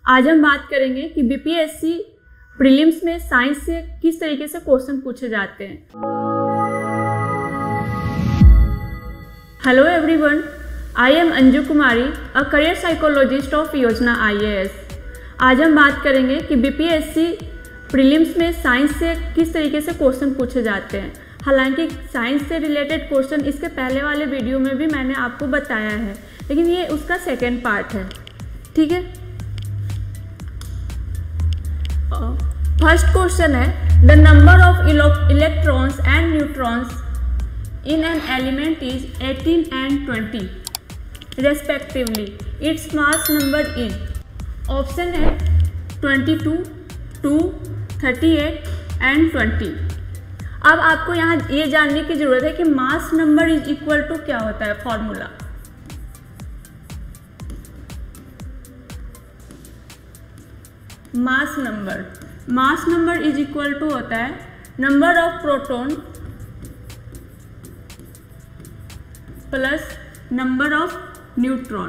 आज हम बात करेंगे कि बीपीएससी प्रीलिम्स में साइंस से किस तरीके से क्वेश्चन पूछे जाते हैं। Hello everyone, I am Anju Kumari, a career psychologist of Yojana IAS। आज हम बात करेंगे कि बीपीएससी प्रीलिम्स में साइंस से किस तरीके से क्वेश्चन पूछे जाते हैं। हालांकि साइंस से रिलेटेड क्वेश्चन इसके पहले वाले वीडियो में भी मैंने आपको बताया है, लेकिन ये उसका सेकेंड पार्ट है। ठीक है, फर्स्ट क्वेश्चन है the number of electrons and neutrons in an element is 18 and 20 respectively, its mass number in. Option है 22, 2, 38 एंड 20। अब आपको यहाँ ये जानने की जरूरत है कि mass number is equal to क्या होता है। Formula mass number is equal to होता है number of proton plus number of neutron.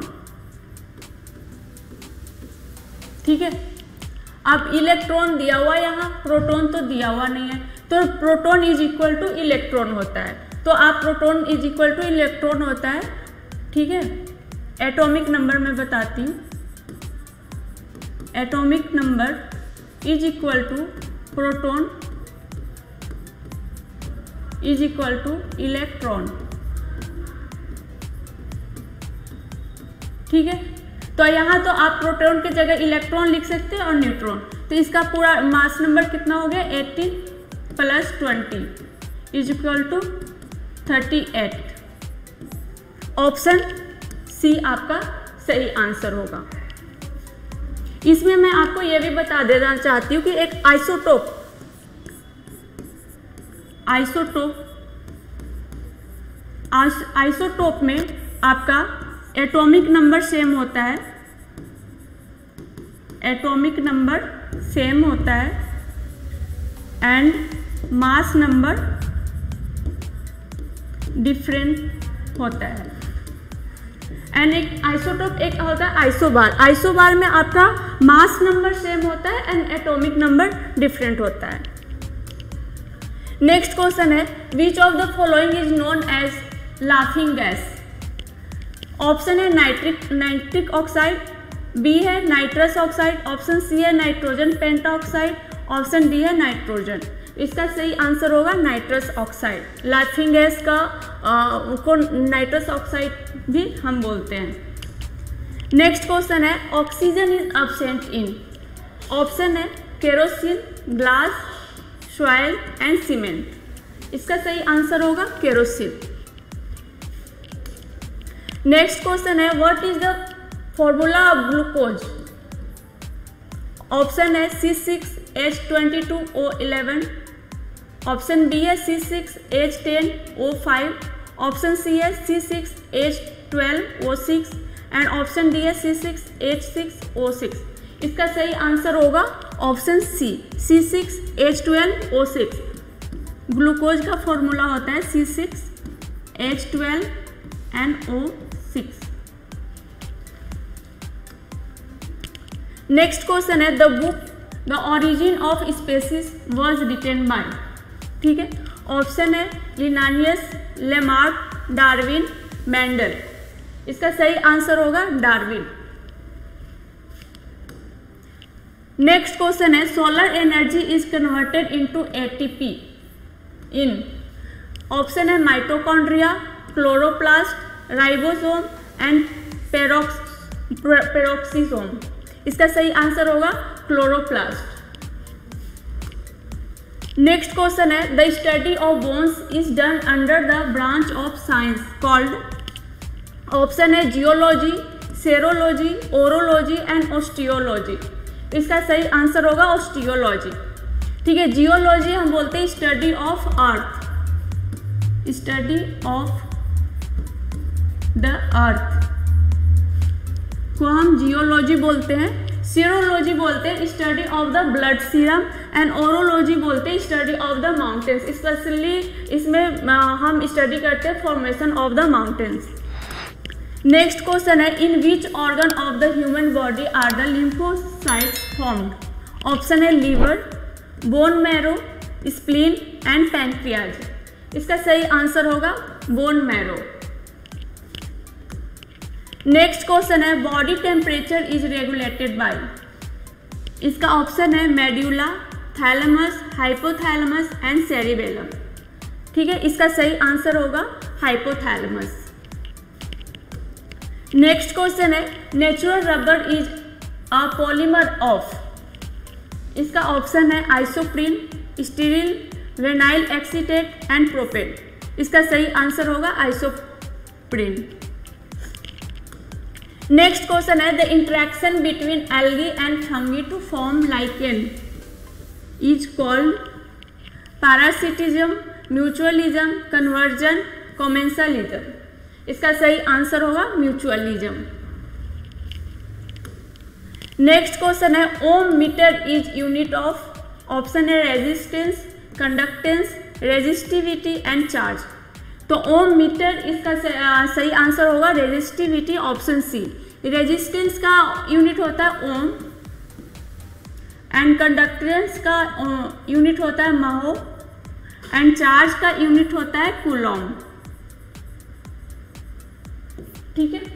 ठीक है, अब इलेक्ट्रॉन दिया हुआ, यहाँ प्रोटॉन तो दिया हुआ नहीं है, तो proton is equal to electron होता है। तो आप proton is equal to electron होता है। ठीक है, एटॉमिक नंबर मैं बताती हूँ। Atomic number is equal to proton is equal to electron. ठीक है, तो यहाँ तो आप प्रोटॉन की जगह इलेक्ट्रॉन लिख सकते हैं और न्यूट्रॉन। तो इसका पूरा मास नंबर कितना हो गया, 18 plus 20 is equal to 38। Option C आपका सही आंसर होगा। इसमें मैं आपको यह भी बता देना चाहती हूँ कि एक आइसोटोप में आपका एटॉमिक नंबर सेम होता है, एटॉमिक नंबर सेम होता है एंड मास नंबर डिफरेंट होता है। एंड एक आइसोटोप एक होता है आइसोबार। आइसोबार में आपका मास नंबर सेम होता है एंड एटॉमिक नंबर डिफरेंट होता है। नेक्स्ट क्वेश्चन है which of the following is known as laughing gas. Option है नाइट्रिक ऑक्साइड, बी है नाइट्रस ऑक्साइड, ऑप्शन सी है नाइट्रोजन पेंटाऑक्साइड, ऑप्शन डी है नाइट्रोजन। इसका सही आंसर होगा नाइट्रस ऑक्साइड। लाफिंग गैस का को नाइट्रस ऑक्साइड भी हम बोलते हैं। नेक्स्ट क्वेश्चन है oxygen is absent in. Option है kerosene, glass, soil and cement. इसका सही आंसर होगा केरोसिन। नेक्स्ट क्वेश्चन है what is the formula of glucose. Option है C6H22O11, ऑप्शन बी है C6H10O5, ऑप्शन सी है C6H12O6 एंड ऑप्शन डी है C6H6O6। इसका सही आंसर होगा ऑप्शन सी C6H12O6। ग्लूकोज का फॉर्मूला होता है C6H12NO6। नेक्स्ट क्वेश्चन है the book the origin of species was written by. ठीक है, ऑप्शन है लिनानियस, लेमार्क, डार्विन, मेंडल। इसका सही आंसर होगा डार्विन। नेक्स्ट क्वेश्चन है solar energy is converted into ATP in. Option है mitochondria, chloroplast, ribosome and peroxisome. इसका सही आंसर होगा क्लोरोप्लास्ट। नेक्स्ट क्वेश्चन है the study of bones is done under the branch of science called. Option है geology, serology, orology and osteology. इसका सही answer होगा osteology. ठीक है, जियोलॉजी हम बोलते हैं study of earth, study of the earth को हम जियोलॉजी बोलते हैं। सीरोलॉजी बोलते हैं study of the blood serum and orology बोलते हैं study of the mountains. Specially इसमें हम स्टडी करते हैं formation of the mountains. Next question है, in which organ of the human body are the lymphocytes formed? Option है liver, bone marrow, spleen and pancreas. इसका सही आंसर होगा bone marrow. Next question है, body temperature is regulated by? इसका option है medulla, thalamus, hypothalamus and cerebellum. ठीक है, इसका सही आंसर होगा हाइपोथैलेमस। नेक्स्ट क्वेश्चन है, natural rubber is a polymer of? इसका ऑप्शन है isoprene, styrene, vinyl acetate and propane. इसका सही आंसर होगा आइसोप्रीन। नेक्स्ट क्वेश्चन है, the interaction between algae and fungi to form lichen is called? Parasitism, mutualism, conversion, commensalism. इसका सही answer होगा mutualism. Next question है, ohm meter is unit of? Option है resistance, conductance, resistivity and charge. तो ohm meter इसका सही answer होगा resistivity, option C. Resistance का यूनिट होता है ओम एंड कंडक्टेंस का यूनिट होता है महो एंड चार्ज का यूनिट होता है कूलॉम। ठीक है।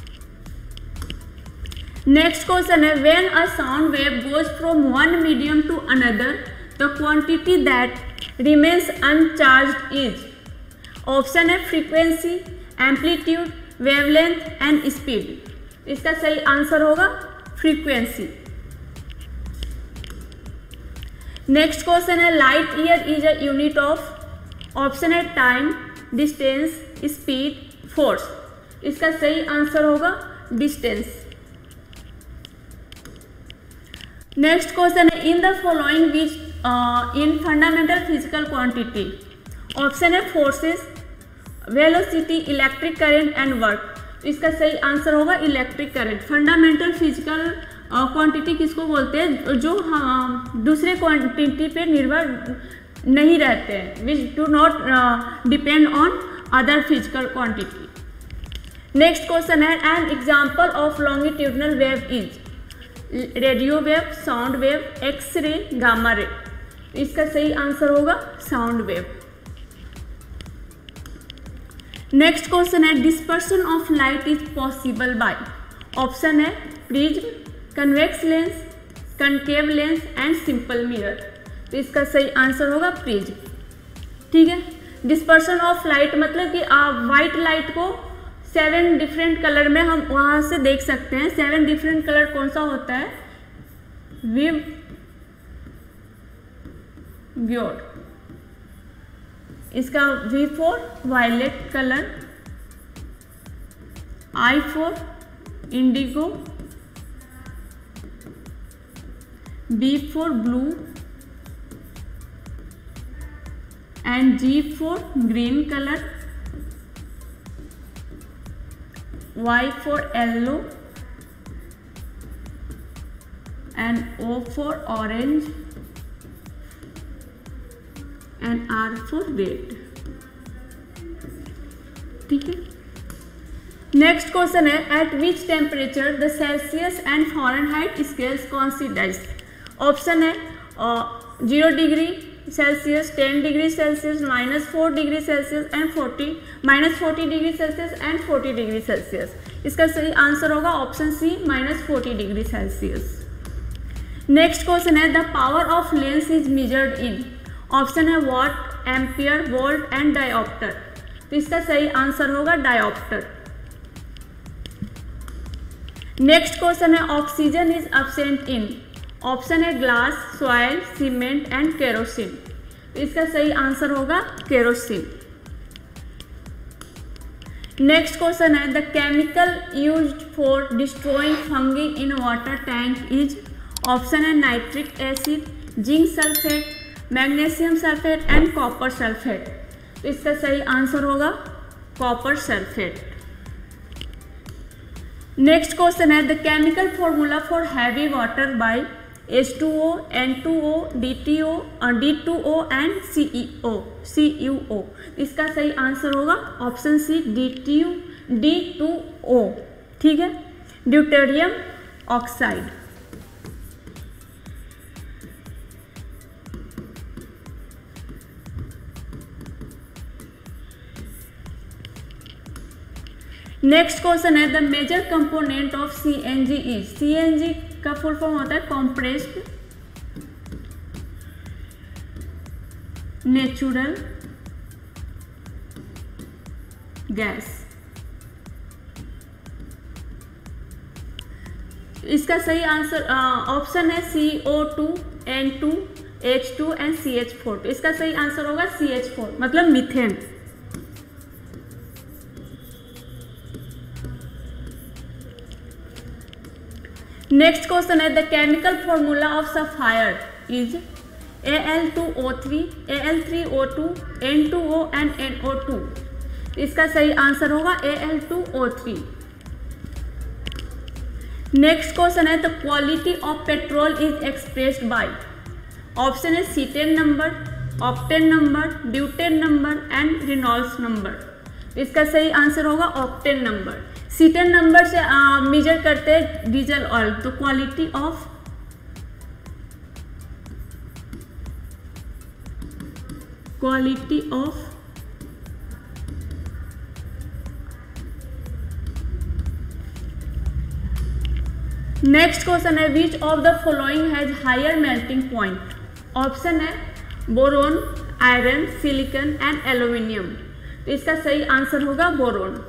नेक्स्ट क्वेश्चन है, when a sound wave goes from one medium to another the quantity that remains uncharged is? Option है frequency, amplitude, wavelength and speed. इसका सही आंसर होगा फ्रीक्वेंसी। नेक्स्ट क्वेश्चन है, light year is a unit of? Option है time, distance, speed, force. इसका सही answer होगा distance. Next question है, in the following which in fundamental physical quantity? Option है forces, velocity, electric current and work. इसका सही answer होगा electric current. Fundamental physical quantity किसको बोलते हैं? जो दूसरे क्वांटिटी पे निर्भर नहीं रहते हैं, which do not depend on other physical quantity. Next question है, an example of longitudinal wave is? Radio wave, sound wave, X-ray, gamma ray. इसका सही आंसर होगा साउंड वेव। नेक्स्ट क्वेश्चन है, dispersion of light is possible by? Option है prism, convex lens, concave lens and simple mirror. तो इसका सही answer होगा prism. ठीक है। डिस्पर्सन ऑफ लाइट मतलब कि वाइट लाइट को 7 डिफरेंट कलर में हम वहाँ से देख सकते हैं। 7 डिफरेंट कलर कौन सा होता है? विब्योड। इसका V for violet colour, I for indigo, B for blue and G for green colour, Y for yellow and O for orange and R for red। ठीक है। नेक्स्ट क्वेश्चन है, at which temperature the Celsius and Fahrenheit scales coincides? Option है 0 degree Celsius, 10 degree Celsius, -4 degree Celsius and -40 degree Celsius and 40 degree Celsius. इसका सही answer होगा option C, -40 degree Celsius. Next question है, the power of lens is measured in? Option है watt, ampere, volt and dioptre. तो इसका सही answer होगा dioptre. Next question है, oxygen is absent in? Option है glass, soil, cement and kerosene. इसका सही आंसर होगा केरोसिन। नेक्स्ट क्वेश्चन है, the chemical used for destroying fungi in water tank is? Option है nitric acid, zinc sulphate, magnesium sulphate and copper sulphate. तो इसका सही answer होगा कॉपर सल्फेट। नेक्स्ट क्वेश्चन है, the chemical formula for heavy water by? H2O, N2O, D2O and CuO। इसका सही answer होगा option सी, D2, D2O, ठीक है, ड्यूटेरियम ऑक्साइड। नेक्स्ट क्वेश्चन है the major component of CNG is, CNG का full form होता है कॉम्प्रेस्ड नेचुरल गैस। इसका सही आंसर ऑप्शन है CO2, N2, H2 and CH4। इसका सही आंसर होगा CH4 मतलब मीथेन। नेक्स्ट क्वेश्चन है the chemical formula of sapphire is Al2O3, Al3O2, N2O and NO2। इसका सही आंसर होगा Al2O3। नेक्स्ट क्वेश्चन है the quality of petrol is expressed by, option है cetane number, octane number, butane number and Reynolds number. इसका सही answer होगा octane number. Cetane number से measure करते हैं डीजल ऑयल, तो क्वालिटी ऑफ नेक्स्ट क्वेश्चन है which of the following has higher melting point, option है boron, iron, silicon and aluminium. तो इसका सही आंसर होगा बोरोन।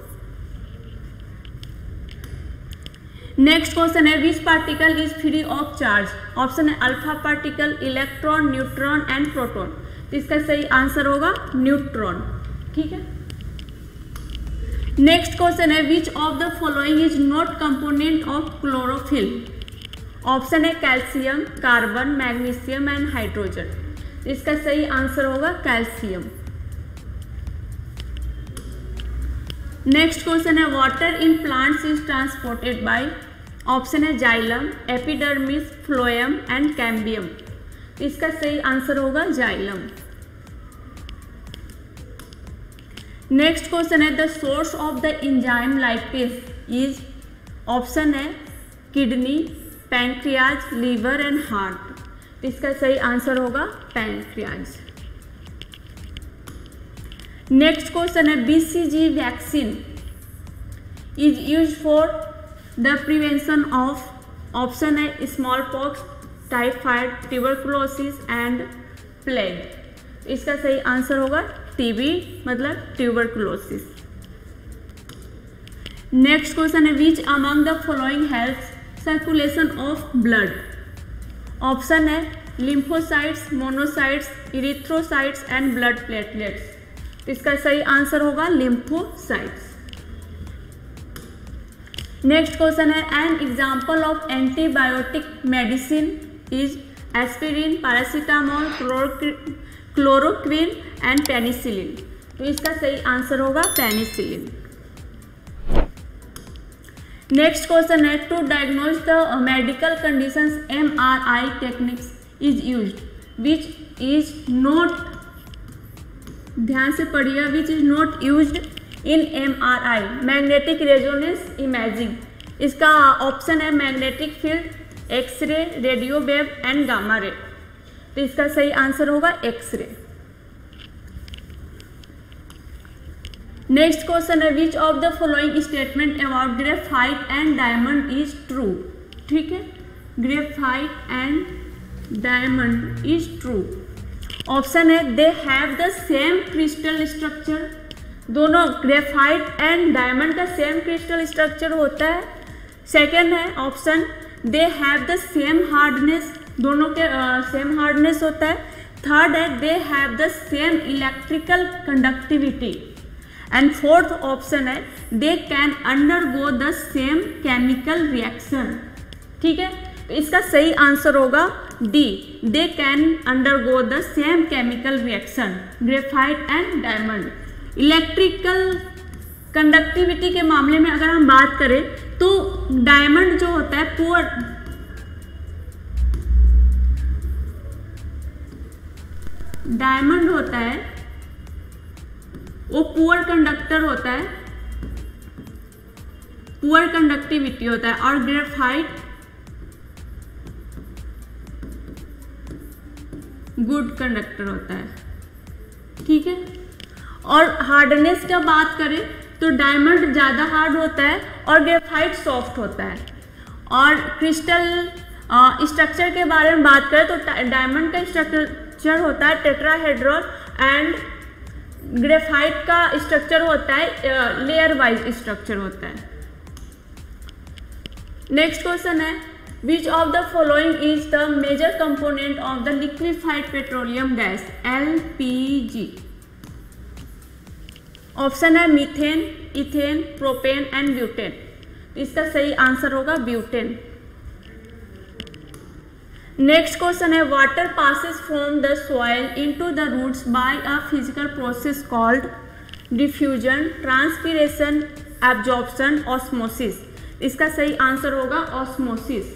नेक्स्ट क्वेश्चन है which particle is free of charge, option है alpha particle, electron, neutron and proton. तो इसका सही आंसर होगा न्यूट्रॉन, ठीक है। नेक्स्ट क्वेश्चन है which of the following is not component of chlorophyll, option है calcium, carbon, magnesium and hydrogen. तो इसका सही आंसर होगा कैल्शियम। नेक्स्ट क्वेश्चन है water in plants is transported by, option है xylem, epidermis, phloem and cambium. इसका सही answer होगा जाइलम। नेक्स्ट क्वेश्चन है the source of the enzyme lipase is, option है kidney, pancreas, liver and heart. इसका सही answer होगा पैंक्रियाज। नेक्स्ट क्वेश्चन है BCG vaccine is use for the prevention of, option है smallpox, typhoid, tuberculosis and plague. इसका सही answer होगा TB मतलब ट्यूबरकुलोसिस। नेक्स्ट क्वेश्चन है which among the following helps circulation of blood, option है lymphocytes, monocytes, erythrocytes and blood platelets. इसका सही answer होगा लिम्फोसाइट्स। नेक्स्ट क्वेश्चन है an example of antibiotic medicine is aspirin, paracetamol, chloroquine and penicillin. तो इसका सही answer होगा penicillin. Next question है to diagnose the medical conditions MRI techniques is used which is not, ध्यान से पढ़िएगा, which is not used in MRI, magnetic resonance imaging. इसका option है magnetic field, x-ray, radio wave and gamma ray. तो इसका सही answer होगा x ray. Next question है which of the following statement about graphite and diamond is true, ठीक है, graphite and diamond is true. Option है they have the same crystal structure, दोनों graphite and diamond का सेम क्रिस्टल स्ट्रक्चर होता है। Second है option they have the same hardness, दोनों के सेम हार्डनेस होता है। थर्ड है they have the same electrical conductivity and fourth option है they can undergo the same chemical reaction, ठीक है। तो इसका सही आंसर होगा D, they can undergo the same chemical reaction, graphite and diamond. Electrical conductivity के मामले में अगर हम बात करें तो डायमंड जो होता है पुअर, डायमंड होता है वो पुअर कंडक्टर होता है पुअर कंडक्टिविटी होता है, और ग्रेफाइट गुड कंडक्टर होता है, ठीक है। और हार्डनेस का बात करें तो डायमंड ज़्यादा हार्ड होता है और ग्रेफाइट सॉफ्ट होता है। और क्रिस्टल स्ट्रक्चर के बारे में बात करें तो डायमंड का स्ट्रक्चर होता है टेट्राहेड्रल एंड ग्रेफाइट का स्ट्रक्चर होता है लेयर वाइज स्ट्रक्चर होता है। नेक्स्ट क्वेश्चन है which of the following is the major component of the liquefied petroleum gas LPG। Option है methane, ethane, propane and butane. इसका सही आंसर होगा ब्यूटेन। नेक्स्ट क्वेश्चन है water passes from the soil into the roots by a physical process called diffusion, transpiration, absorption, osmosis. इसका सही answer होगा osmosis.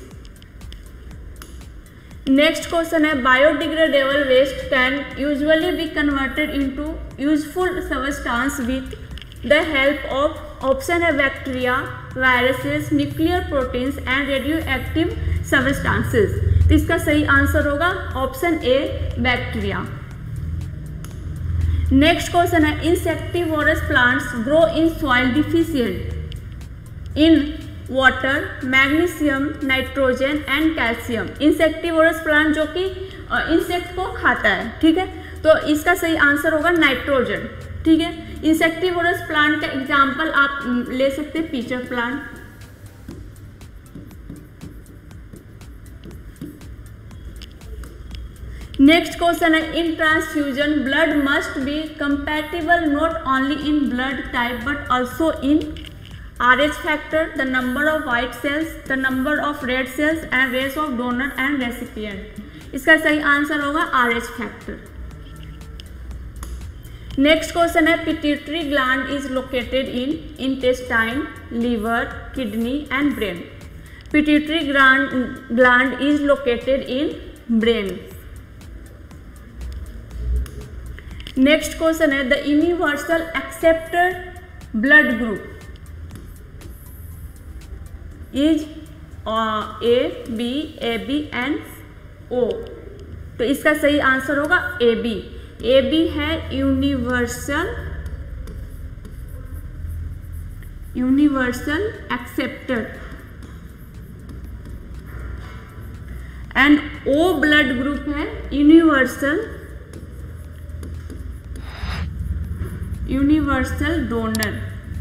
Next question है biodegradable waste can usually be converted into useful substance with the help of, option है bacteria, viruses, nuclear proteins and radioactive substances. तो इसका सही answer होगा option A bacteria. Next question है insectivorous plants grow in soil deficient in water, magnesium, nitrogen and calcium. Insectivorous plant जो कि insect को खाता है, ठीक है, तो इसका सही आंसर होगा नाइट्रोजन, ठीक है। इंसेक्टिवोरस प्लांट का एग्जाम्पल आप ले सकते हैं पीचर प्लांट। नेक्स्ट क्वेश्चन है in transfusion blood must be compatible not only in blood type but also in RH factor, the number of white cells, the number of red cells and race of donor and recipient। इसका सही answer होगा RH factor। Next question है pituitary gland is located in intestine, liver, kidney and brain. Pituitary gland is located in brain. Next question है the universal acceptor blood group is A, B, AB and O। तो इसका सही answer होगा AB। AB है universal acceptor and O blood group है universal donor.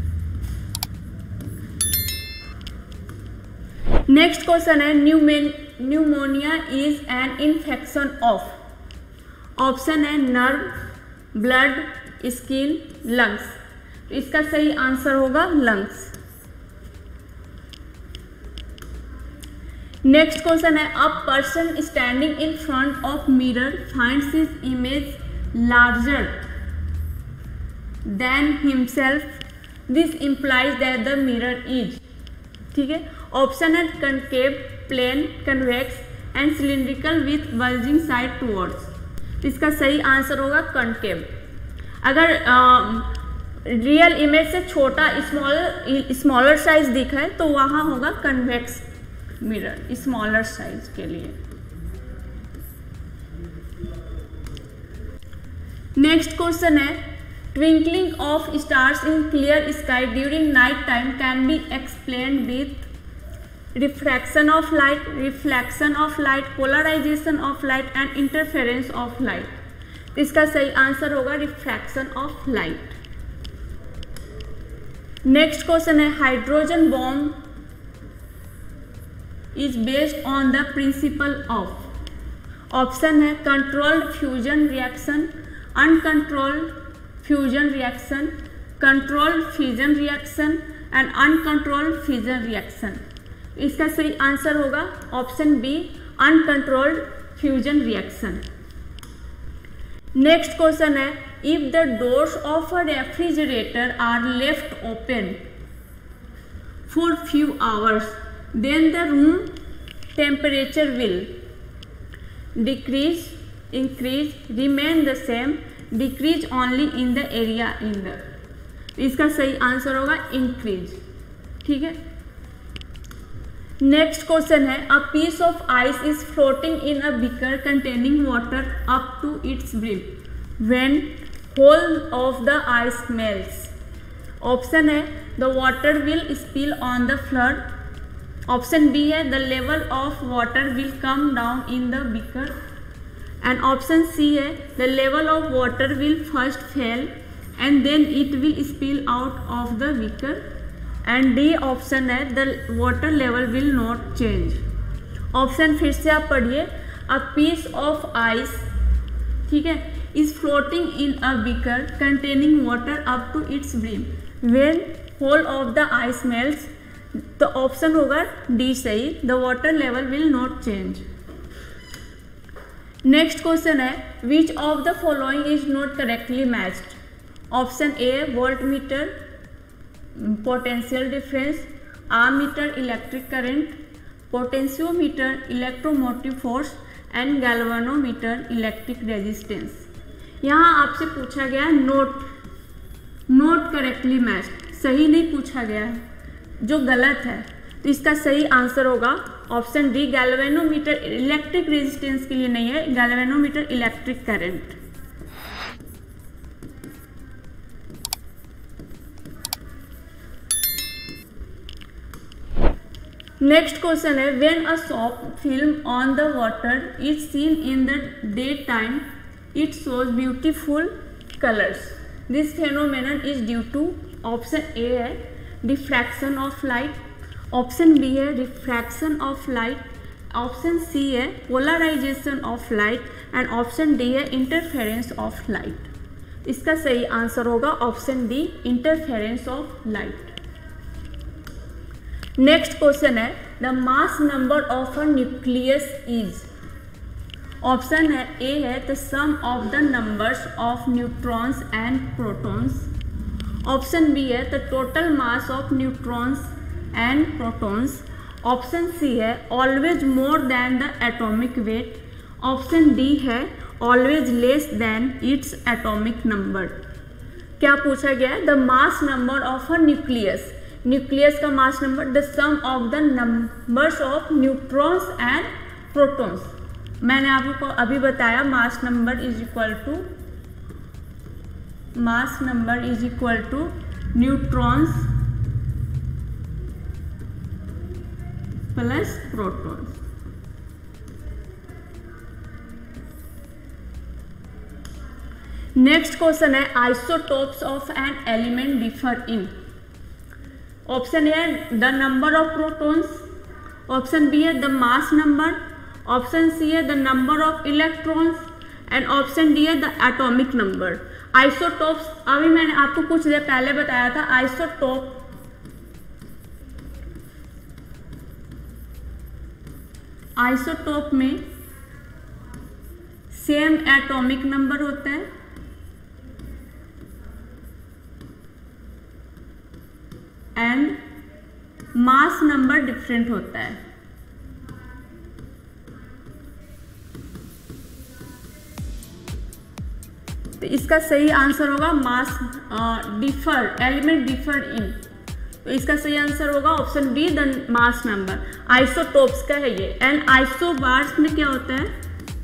Next question है pneumonia is an infection of, option है nerve, blood, skin, lungs. तो इसका सही आंसर होगा लंग्स। नेक्स्ट क्वेश्चन है a person standing in front of mirror finds his image larger than himself, this implies that the mirror is, ठीक है। Option है concave, plane, convex and cylindrical with bulging side towards. इसका सही answer होगा concave. अगर real image से छोटा smaller size दिखा है तो वहाँ होगा कन्वेक्स मिरर स्मॉलर साइज के लिए। नेक्स्ट क्वेश्चन है twinkling of stars in clear sky during night time can be explained with refraction of light, reflection of light, polarization of light and interference of light। इसका सही answer होगा refraction of light. Next question है hydrogen bomb is based on the principle of, option है controlled fusion reaction, uncontrolled fusion reaction, controlled fusion reaction and uncontrolled fusion reaction. इसका सही answer होगा option B uncontrolled fusion reaction. Next question है if the doors of a refrigerator are left open for few hours then the room temperature will decrease, increase, remain the same, decrease only in the area in the. इसका सही answer होगा increase, ठीक है। Next question है a piece of ice is floating in a beaker containing water up to its brim when whole of the ice melts. Option है the water will spill on the flood, option B है the level of water will come down in the beaker, and option C है the level of water will first fall and then it will spill out of the beaker, and D option है the water level will not change. Option फिर से आप पढ़िए, अ piece of ice, ठीक है, is floating in a beaker containing water up to its brim when whole of the ice melts, तो option होगा D सही, the water level will not change. Next question है which of the following is not correctly matched. Option A voltmeter potential difference, ammeter electric current, potentiometer electromotive force and galvanometer electric resistance. यहाँ आपसे पूछा गया note correctly matched, सही नहीं पूछा गया है, जो गलत है, तो इसका सही आंसर होगा option D galvanometer electric resistance के लिए नहीं है, galvanometer electric current. Next question है when a soft film on the water is seen in the day time it shows beautiful colours, this phenomenon is due to, option A है diffraction of light, option B है refraction of light, option C है polarisation of light, and option D है interference of light. इसका सही answer होगा option D interference of light. Next question है the mass number of a nucleus is, option है A है the sum of the numbers of neutrons and protons, option B है the total mass of neutrons and protons, option C है always more than the atomic weight, option D है always less than its atomic number. क्या पूछा गया है, the mass number of a nucleus, nucleus का mass number, the sum of the numbers of neutrons and protons. मैंने आपको अभी बताया mass number is equal to neutrons plus protons. Next question है isotopes of an element differ in, option A है the number of protons, option B है the mass number, option C है the number of electrons, and option D है the atomic number. Isotopes अभी मैंने आपको कुछ देर पहले बताया था, आइसोटोप में सेम एटॉमिक नंबर होता है एंड मास नंबर डिफरेंट होता है। तो इसका सही आंसर होगा mass differ, element differ in, तो इसका सही आंसर होगा option B the mass number. Isotopes का है ये। एंड आइसोबार्स में क्या होता है,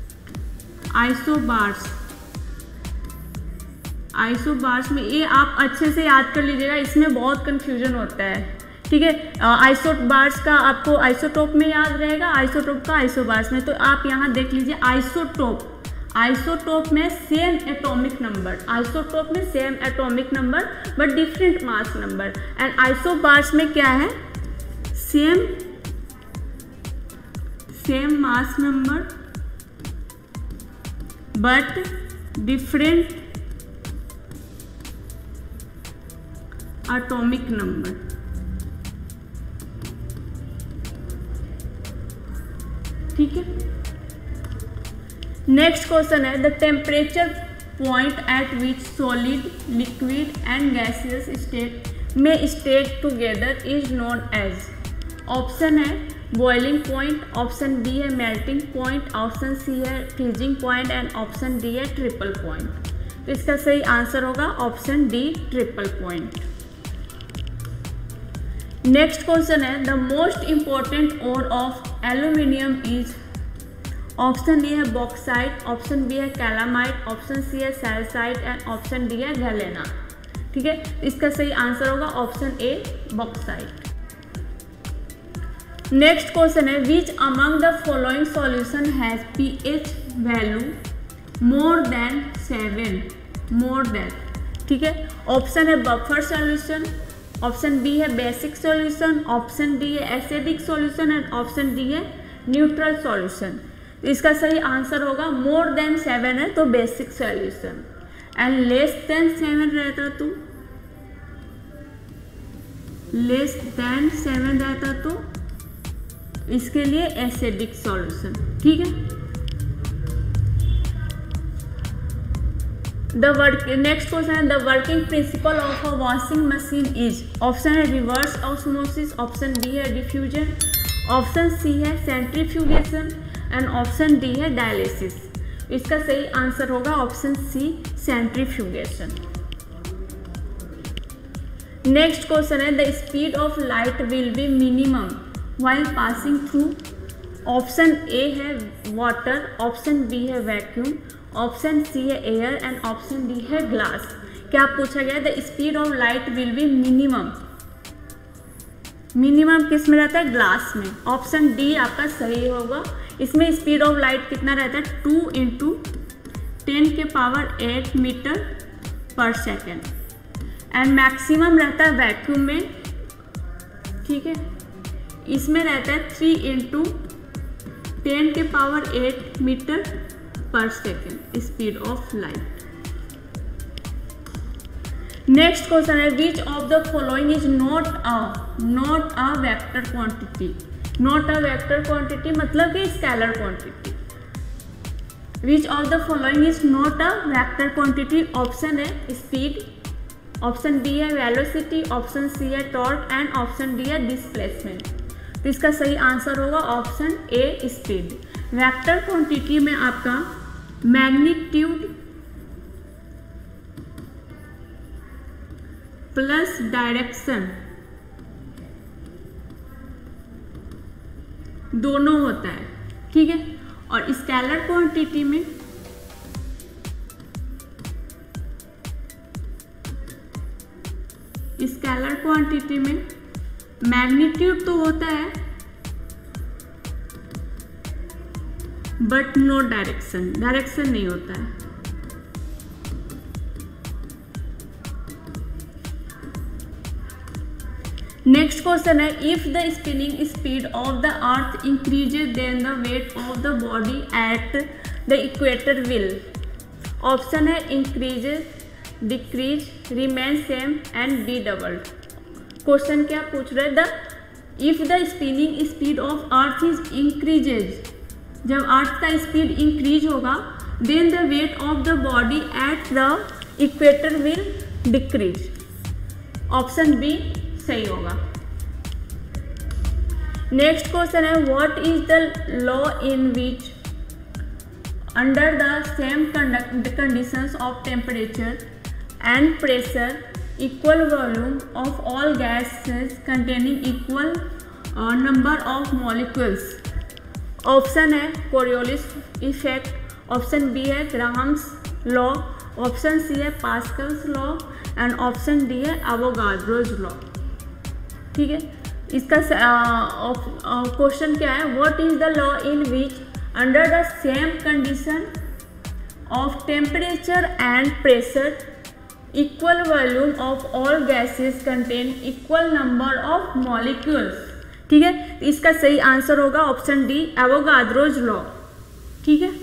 आइसोबार्स में ये आप अच्छे से याद कर लीजिएगा, इसमें बहुत कंफ्यूजन होता है, ठीक है। आइसोबार्स का आपको आइसोटोप में याद रहेगा, आइसोटोप का आइसोबार्स में। तो आप यहाँ देख लीजिए आइसोटोप में same atomic number, but different mass number. And isobars में क्या है, same mass number but different atomic number. ठीक है। नेक्स्ट क्वेश्चन है the temperature point at which solid, liquid and gaseous state में state together is known as. Option है boiling point, option B है melting point, option C है freezing point, and option D है triple point. तो इसका सही answer होगा option D triple point. Next question है the most important ore of aluminium is, option A है bauxite, option B है कैलामाइट, ऑप्शन सी है सैलसाइट एंड ऑप्शन डी है गैलेना। ठीक है, इसका सही आंसर होगा option A bauxite. Next question है which among the following solution has pH value more than 7, more than. ठीक है, ऑप्शन है बफर सॉल्यूशन, ऑप्शन बी है बेसिक सॉल्यूशन, ऑप्शन डी है acidic solution and option D है neutral solution. इसका सही answer होगा मोर देन 7 है तो basic solution, and less than 7 रहता तो, लेस देन 7 रहता तो इसके लिए एसिडिक सॉल्यूशन। ठीक है, नेक्स्ट क्वेश्चन है the working principle of a washing machine is, option है रिवर्स ऑस्मोसिस, ऑप्शन बी है डिफ्यूजन, ऑप्शन सी है सेंट्रीफ्यूगेशन एंड ऑप्शन डी है डायलिसिस। इसका सही आंसर होगा option C centrifugation. Next question है the speed of light will be minimum while passing through, option A है water, option B है vacuum, option C है air and option D है glass. क्या पूछा गया the speed of light will be minimum, minimum किस में रहता है, ग्लास में। ऑप्शन डी आपका सही होगा। इसमें स्पीड ऑफ लाइट कितना रहता है 2 × 10⁸ मीटर पर सेकेंड, एंड मैक्सिमम रहता है वैक्यूम में। ठीक है, इसमें रहता है 3 × 10⁸ मीटर पर second speed of light. Next question है which of the following is not a vector quantity, not a vector quantity मतलब कि scalar quantity. Which of the following is not a vector quantity, option है speed, option B है velocity, option C है torque and option D है displacement. तो इसका सही answer होगा option A speed. Vector quantity में आपका मैग्नीट्यूड प्लस डायरेक्शन दोनों होता है। ठीक है, और स्केलर क्वांटिटी में मैग्नीट्यूड तो होता है बट नो डायरेक्शन, डायरेक्शन नहीं होता है। नेक्स्ट क्वेश्चन है if the spinning speed of the earth increases then the weight of the body at the equator will, option है increases, decrease, remain same and be doubled. Question क्या पूछ रहे हैं the if the spinning speed of earth is increases, जब earth का speed increase होगा then the weight of the body at the equator will decrease. Option B सही होगा। Next question है what is the law in which under the same conditions of temperature and pressure equal volume of all gases containing equal number of molecules. Option है Coriolis effect, option B है Graham's law, option C है Pascal's law and option D है Avogadro's law. ठीक है, इसका question क्या है what is the law in which under the same condition of temperature and pressure equal volume of all gases contain equal number of molecules. ठीक है, इसका सही आंसर होगा ऑप्शन डी एवोगाड्रोज लॉ। ठीक है,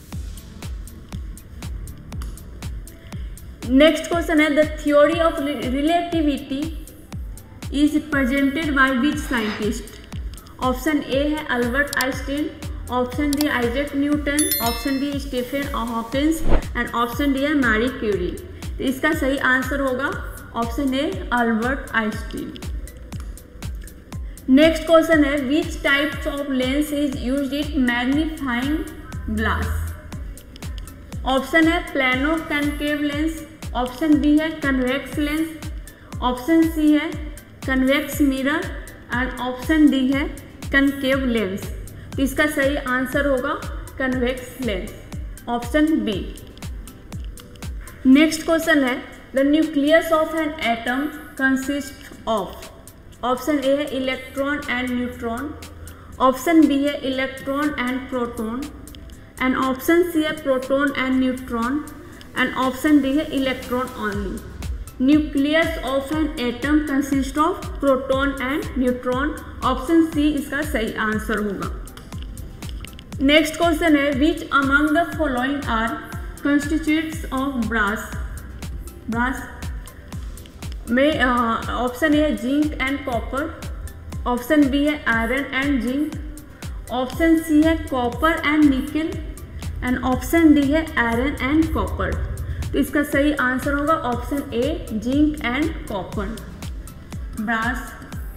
नेक्स्ट क्वेश्चन है the theory of relativity is presented by which scientist. Option A है Albert Einstein, option D Isaac Newton, option D Stephen Hawkins and option D है Marie Curie. तो इसका सही answer होगा option A Albert Einstein. Next question है which types of lens is used in magnifying glass. Option है plano concave lens, option B है convex lens, option C है convex mirror and option D है concave lens. तो इसका सही answer होगा convex lens, option B. Next question है the nucleus of an atom consist of. Option A है electron and neutron, option B है electron and proton, and option C है proton and neutron, and option D है electron only. Nucleus of an atom consist of proton and neutron, option C इसका सही answer होगा। Next question है which among the following are constituents of brass. Brass में option A है zinc and copper, option B है iron and zinc, option C है copper and nickel, and option D है iron and copper. तो इसका सही answer होगा option A zinc and copper. Brass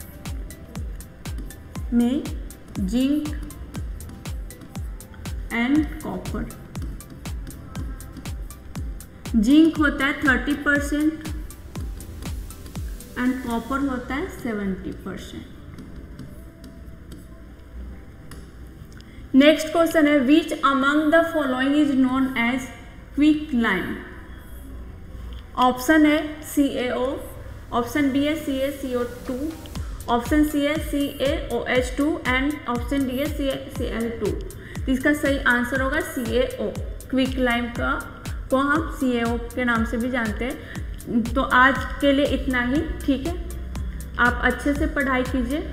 में जिंक एंड कॉपर। जिंक होता है 30% एंड कॉपर होता है 70%। नेक्स्ट क्वेश्चन है which among the following is known as quick lime. Option है CaO, ऑप्शन बी है CaCO2, ऑप्शन सी है CaOH2 एंड ऑप्शन डी है CaCl2। तो इसका सही आंसर होगा CaO। क्विक लाइम को हम CaO के नाम से भी जानते हैं। तो आज के लिए इतना ही, ठीक है। आप अच्छे से पढ़ाई कीजिए।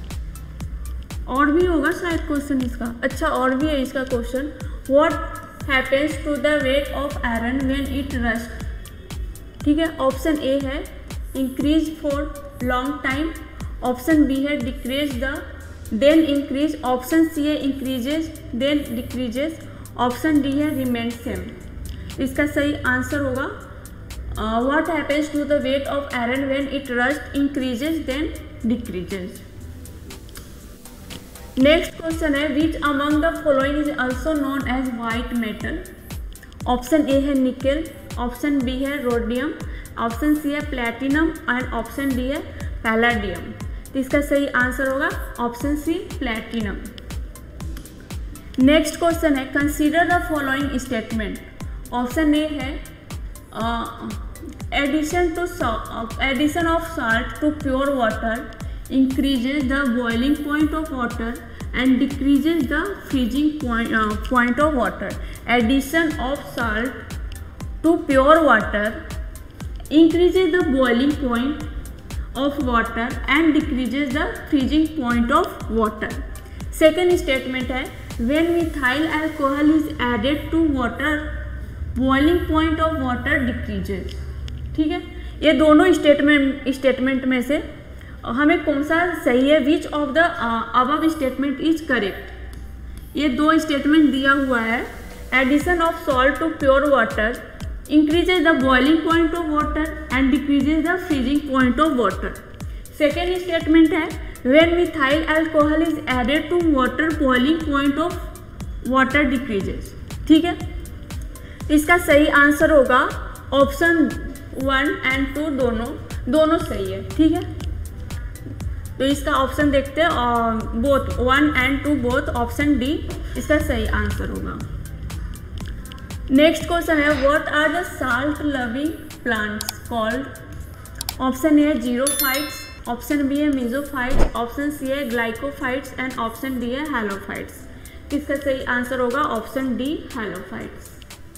और भी होगा शायद क्वेश्चन इसका। अच्छा, और भी है इसका question. What happens to the weight of iron when it rust. ठीक है, ऑप्शन ए है increase for long time, option B है decrease the then increase, option C है increases then decreases, option D है रिमेन सेम। इसका सही answer होगा what happens to the weight of iron when it rust increases then decreases. Next question है which among the following is also known as white metal. Option A है nickel, option B है rhodium, option C है platinum and option D है palladium. तो इसका सही answer होगा option C platinum. Next question है consider the following statement. Option A है addition of salt to pure water increases the boiling point of water and decreases the freezing point of water. Addition of salt to pure water increases the boiling point of water and decreases the freezing point of water. Second statement है when methyl alcohol is added to water boiling point of water decreases। ठीक है, ये दोनों statement में से हमें कौन सा सही है। Which of the above statement is correct. ये दो स्टेटमेंट दिया हुआ है। Addition of salt to pure water increases the boiling point of water and decreases the freezing point of water. Second statement है when methyl alcohol is added to water boiling point of water decreases. ठीक है, इसका सही answer होगा option 1 and 2 दोनों सही है। ठीक है, तो इसका ऑप्शन देखते हैं और both 1 and 2 both, option D इसका सही आंसर होगा। नेक्स्ट क्वेश्चन है what are the salt loving plants called. Option A है जीरोफाइट्स, ऑप्शन बी है मेसोफाइट्स, ऑप्शन सी है ग्लाइकोफाइट्स एंड ऑप्शन डी है हैलोफाइट्स। इसका सही आंसर होगा option D halophytes.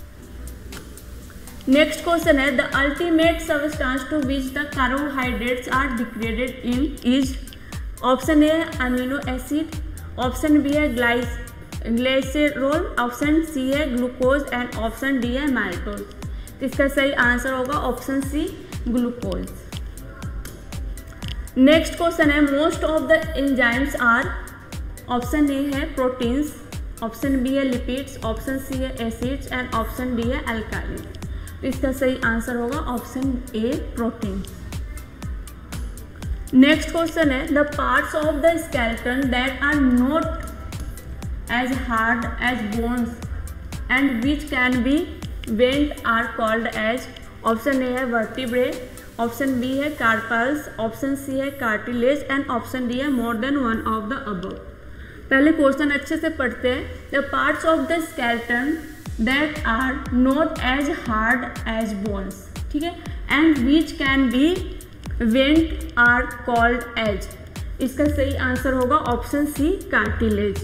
Next question है the ultimate substance to which the carbohydrates are degraded in is. Option A है amino acid, option B है ग्लाइसेरोल, option C है glucose and option D है maltose. इसका सही आंसर होगा option C glucose. Next question है most of the enzymes are. Option A है proteins, option B है लिपिड्स, ऑप्शन सी है एसिड्स एंड ऑप्शन डी है अल्कालिन। इसका सही आंसर होगा option A protein. Next question है the parts of the skeleton that are not as hard as bones and which can be bent are called as. Option A है vertebrae, option B है carpals, option C है cartilage and option D है more than one of the above. पहले question अच्छे से पढ़ते हैं। The parts of the skeleton that are not as hard as bones, ठीक है, and which can be bent are called as. इसका सही आंसर होगा option C cartilage.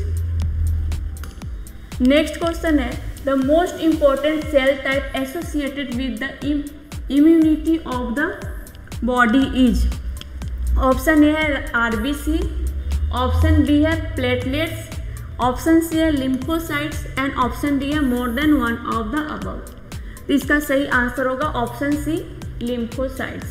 Next question है the most important cell type associated with the immunity of the body is. Option A है RBC, option B है platelets, option C है lymphocytes and option D है more than one of the above. तो इसका सही answer होगा option C lymphocytes.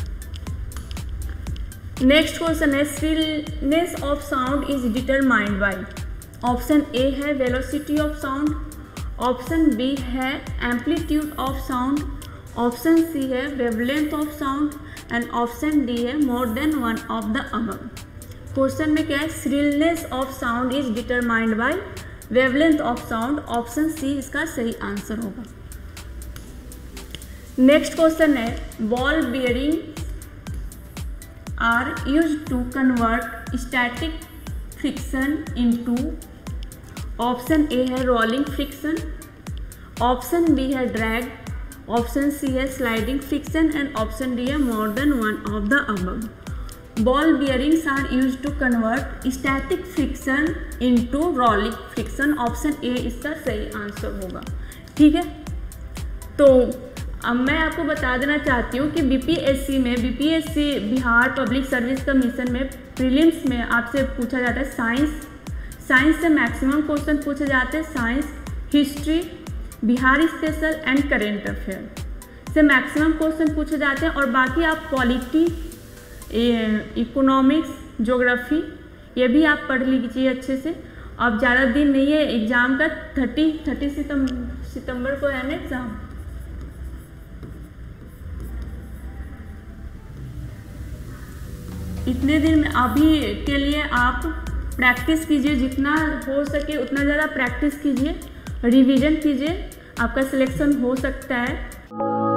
Next question है stillness of sound is determined by. Option A है velocity of sound, option B है amplitude of sound, option C है wavelength of sound and option D है more than one of the above. Question में क्या है, stillness of sound is determined by wavelength of sound, option C इसका सही answer होगा। Next question है ball bearing are used to convert static friction into. Option A है rolling friction, option B है drag, option C है sliding friction and option D है more than one of the above. Ball bearings are used to convert static friction into rolling friction, option A इसका सही answer होगा। ठीक है, तो अब मैं आपको बता देना चाहती हूँ कि BPSC Bihar public service commission में प्रीलिम्स में आपसे पूछा जाता है साइंस से मैक्सिमम क्वेश्चन पूछे जाते हैं। Science, history, Bihar special and current affair से मैक्सिमम क्वेश्चन पूछे जाते हैं और बाकी आप पॉलिटी, इकोनॉमिक्स, ज्योग्राफी ये भी आप पढ़ लीजिए अच्छे से। अब ज़्यादा दिन नहीं है एग्ज़ाम का, 30 सितंबर को है ना एग्ज़ाम। इतने दिन में अभी के लिए आप प्रैक्टिस कीजिए, जितना हो सके उतना ज़्यादा प्रैक्टिस कीजिए, रिवीजन कीजिए, आपका सिलेक्शन हो सकता है।